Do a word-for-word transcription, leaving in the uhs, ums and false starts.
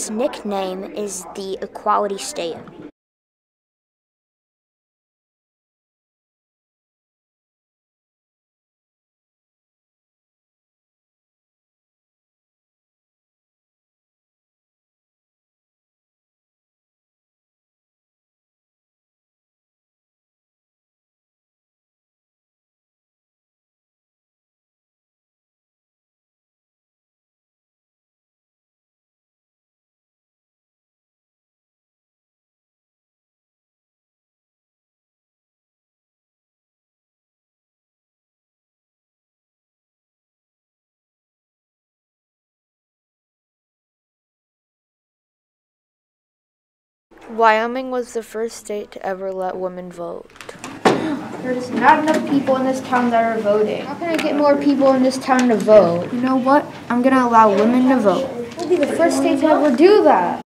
its nickname is the Equality State. Wyoming was the first state to ever let women vote. There's not enough people in this town that are voting. How can I get more people in this town to vote? You know what? I'm going to allow women to vote. We'll be the first state to ever do that.